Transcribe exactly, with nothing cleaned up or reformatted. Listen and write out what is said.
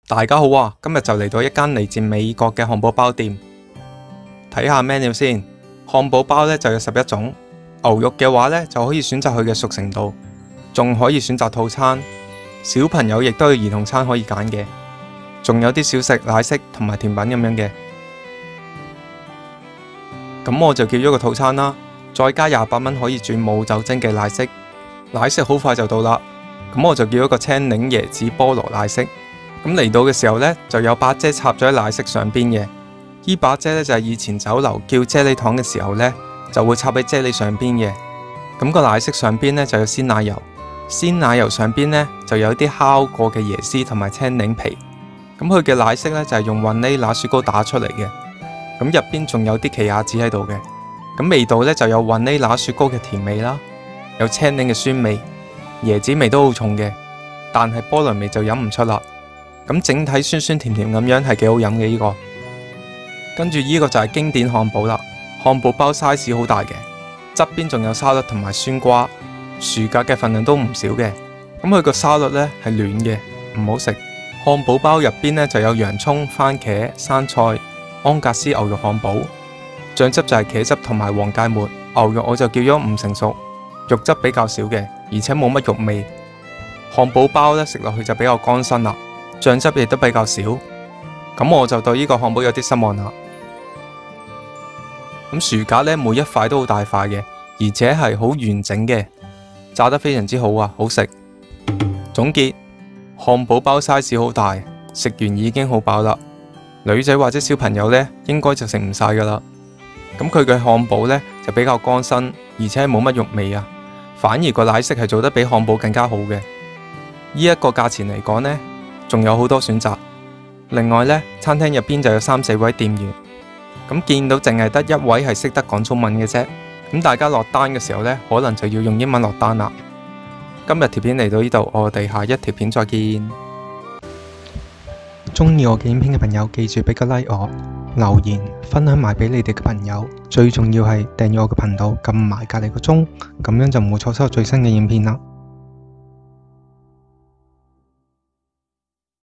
大家好啊！今日就嚟到一間嚟自美國嘅漢堡包店，睇下 menu 先。漢堡包呢就有十一種，牛肉嘅話呢就可以選擇佢嘅熟成度，仲可以選擇套餐。小朋友亦都有兒童餐可以揀嘅，仲有啲小食、奶昔同埋甜品咁樣嘅。咁我就叫咗個套餐啦，再加廿八蚊可以轉冇酒精嘅奶昔，奶昔好快就到啦。咁我就叫咗個青檸椰子菠蘿奶昔。咁嚟到嘅時候呢，就有把遮插咗喺奶昔上邊嘅。呢把遮呢，就係以前酒樓叫啫喱糖嘅時候呢，就會插喺啫喱上邊嘅。咁個奶昔上邊呢，就有鮮奶油，鮮奶油上邊呢，就有啲烤過嘅椰絲同埋青檸皮。咁佢嘅奶昔呢，就係用雲呢拿雪糕打出嚟嘅。咁入邊仲有啲奇亞籽喺度嘅。咁味道呢，就有雲呢拿雪糕嘅甜味啦，有青檸嘅酸味，椰子味都好重嘅，但係菠蘿味就飲唔出啦。咁整體酸酸甜甜咁樣係幾好飲嘅呢個。跟住呢個就係經典漢堡啦，漢堡包 size 好大嘅，側邊仲有沙律同埋酸瓜，薯格嘅份量都唔少嘅。咁佢個沙律呢係暖嘅，唔好食。漢堡包入邊呢就有洋葱、番茄、生菜、安格斯牛肉漢堡，醬汁就係茄汁同埋黃芥末。牛肉我就叫咗唔成熟，肉質比較少嘅，而且冇乜肉味。漢堡包呢食落去就比較乾身啦。醬汁亦都比較少，咁我就對呢個漢堡有啲失望啦。咁薯格呢，每一塊都好大塊嘅，而且係好完整嘅，炸得非常之好啊，好食。總結，漢堡包 size 好大，食完已經好飽啦。女仔或者小朋友呢，應該就食唔晒噶啦。咁佢嘅漢堡呢，就比較乾身，而且冇乜肉味啊。反而個奶昔係做得比漢堡更加好嘅。呢一個價錢嚟講呢，仲有好多選擇。另外呢，餐廳入邊就有三四位店員，咁見到淨係得一位係識得講中文嘅啫。咁大家落單嘅時候呢，可能就要用英文落單啦。今日條片嚟到呢度，我哋下一條片再見。中意我嘅影片嘅朋友，記住俾個 like 我，留言分享埋俾你哋嘅朋友。最重要係訂閱我嘅頻道，撳埋隔籬個鐘，咁樣就唔會錯失我最新嘅影片啦。